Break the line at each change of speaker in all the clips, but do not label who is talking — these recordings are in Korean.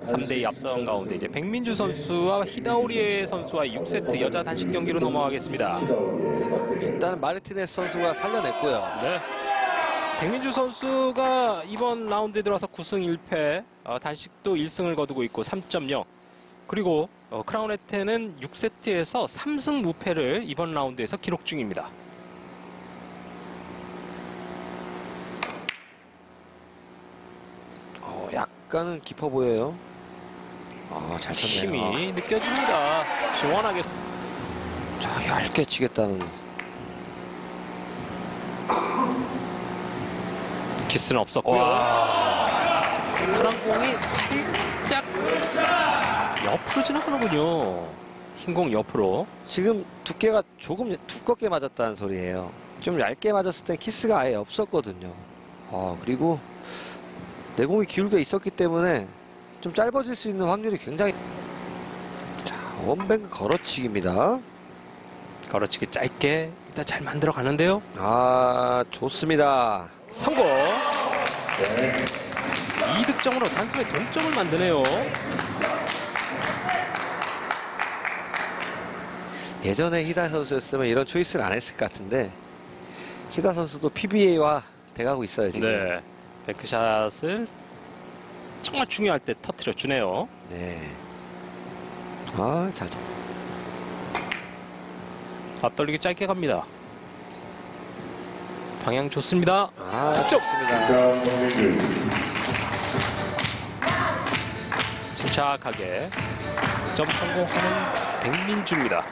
3대2 앞선 가운데 이제 백민주 선수와 히다오리 선수와의 6세트 여자 단식 경기로 넘어가겠습니다.
일단 마르티네스 선수가 살려냈고요.
네. 백민주 선수가 이번 라운드에 들어와서 9승 1패, 단식도 1승을 거두고 있고 3.0. 그리고 크라운 혜태는 6세트에서 3승 무패를 이번 라운드에서 기록 중입니다.
약간은 깊어 보여요. 잘 쳤네요.
힘이 느껴집니다. 시원하게.
자, 얇게 치겠다는.
키스는 없었고요. 파란 공이 살짝 옆으로 지나가는군요. 흰 공 옆으로.
지금 두께가 조금 두껍게 맞았다는 소리예요. 좀 얇게 맞았을 때 키스가 아예 없었거든요. 그리고 내공이 기울게 있었기 때문에 좀 짧아질 수 있는 확률이 굉장히. 자, 원뱅크 걸어치기입니다.
걸어치기 짧게 일단 잘 만들어 가는데요.
좋습니다.
성공. 2득점으로 단숨에 동점을 만드네요.
예전에 히다 선수였으면 이런 초이스를 안 했을 것 같은데 히다 선수도 PBA와 돼가고 있어요 지금.
네. 백크샷을 정말 중요할 때 터트려 주네요.
네. 잘.
앞돌리기 짧게 갑니다. 방향 좋습니다. 득점.
좋습니다.
침착하게 득점 성공하는 백민주입니다.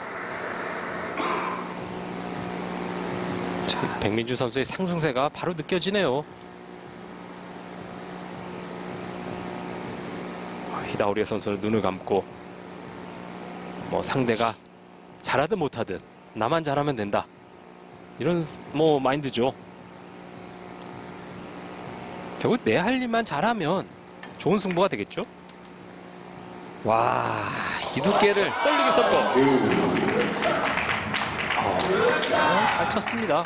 자, 백민주 선수의 상승세가 바로 느껴지네요. 히다오리 선수는 눈을 감고 상대가 잘하든 못하든 나만 잘하면 된다, 이런 마인드죠. 결국 내 할 일만 잘하면 좋은 승부가 되겠죠.
이 두께를
떨리기 성공. 잘 쳤습니다.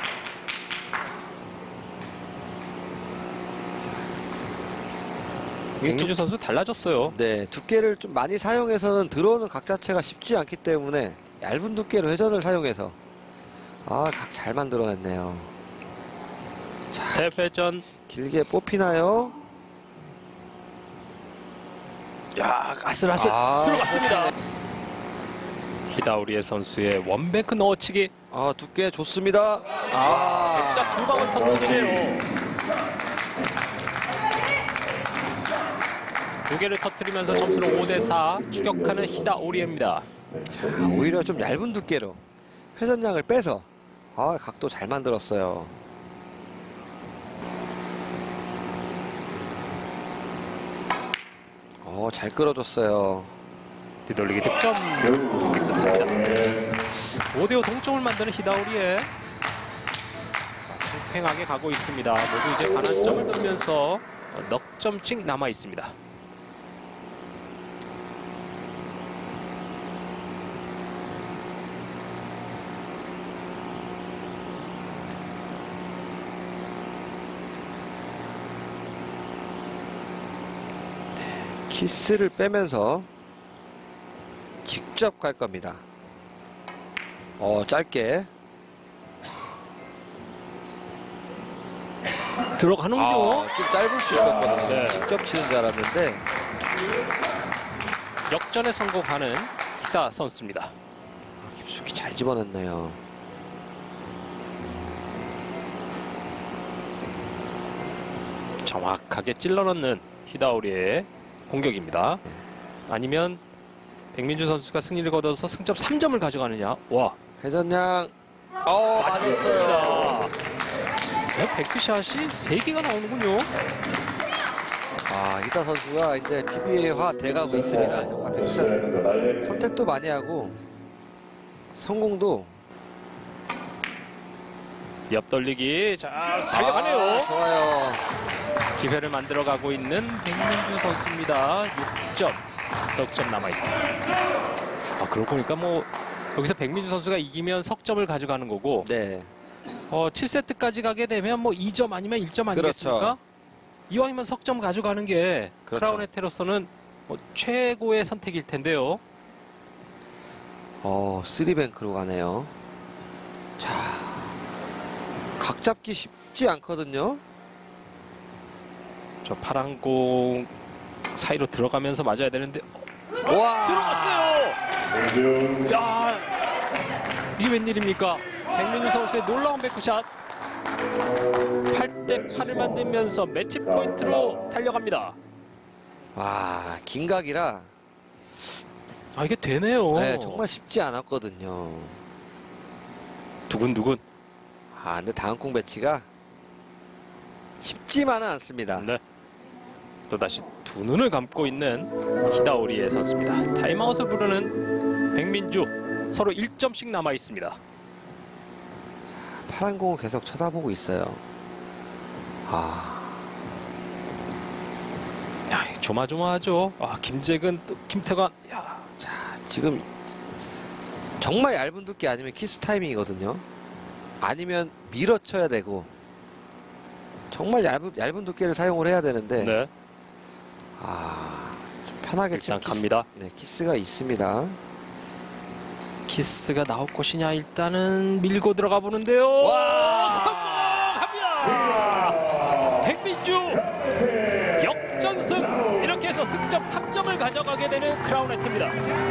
백민주 선수 달라졌어요.
네, 두께를 좀 많이 사용해서는 들어오는 각 자체가 쉽지 않기 때문에 얇은 두께로 회전을 사용해서 각 잘 만들어냈네요. 자,
대회전.
길게 뽑히나요?
야, 아슬아슬 들어갔습니다. 히다오리 선수의 원뱅크 넣어치기.
두께 좋습니다.
백샷 두 방을 터뜨리네요. 두 개를 터뜨리면서 점수는 5대4 추격하는 히다오리입니다.
오히려 좀 얇은 두께로 회전량을 빼서 각도 잘 만들었어요. 잘 끌어줬어요.
뒤돌리기 득점. 5대5 동점을 만드는 히다오리에 팽팽하게 가고 있습니다. 모두 이제 반환점을 넣으면서 넉 점씩 남아 있습니다.
키스를 빼면서 직접 갈 겁니다. 짧게
들어가는군요.
좀 짧을 수 있었거든요.
네.
직접 치는 줄 알았는데
역전에 성공하는 히다 선수입니다.
깊숙이 잘 집어넣네요.
정확하게 찔러넣는 히다오리의 공격입니다. 아니면 백민주 선수가 승리를 거둬서 승점 3점을 가져가느냐.
회전량 맞았어요.
백크샷이 3개가 나오는군요.
히다 선수가 이제 PBA화 돼가고 있습니다. 정말 백샷 선택도 많이 하고 성공도.
옆돌리기. 자, 달려가네요.
좋아요.
기회를 만들어가고 있는 백민주 선수입니다. 6점, 석점 남아 있습니다. 그러고 보니까 여기서 백민주 선수가 이기면 석점을 가져가는 거고,
네.
7세트까지 가게 되면 2점 아니면 1점 아니겠습니까?
그렇죠.
이왕이면 석점 가져가는 게
그렇죠.
크라운 혜태로서는 최고의 선택일 텐데요.
3뱅크로 가네요. 자, 각 잡기 쉽지 않거든요.
저 파란 공 사이로 들어가면서 맞아야 되는데
와,
들어갔어요. 야, 이게 웬일입니까? 백민주 선수의 놀라운 백구샷. 8대 8을 만들면서 매치 포인트로 달려갑니다.
와, 긴각이라
이게 되네요.
네, 정말 쉽지 않았거든요.
두근두근.
근데 다음 공 배치가 쉽지만은 않습니다.
네. 또다시 두 눈을 감고 있는 히다오리의 선수입니다. 타임아웃을 부르는 백민주. 서로 1점씩 남아 있습니다.
파란 공을 계속 쳐다보고 있어요.
야, 조마조마하죠. 김재근 또 김태관. 야,
자, 지금 정말 얇은 두께 아니면 키스 타이밍이거든요. 아니면 밀어쳐야 되고 정말 얇은 두께를 사용을 해야 되는데
네.
좀 편하게
일단
치면
갑니다.
네, 키스가 있습니다.
키스가 나올 것이냐 일단은 밀고 들어가 보는데요.
와!
성공합니다. 백민주 역전승. 이렇게 해서 승점 3점을 가져가게 되는 크라운 해트입니다.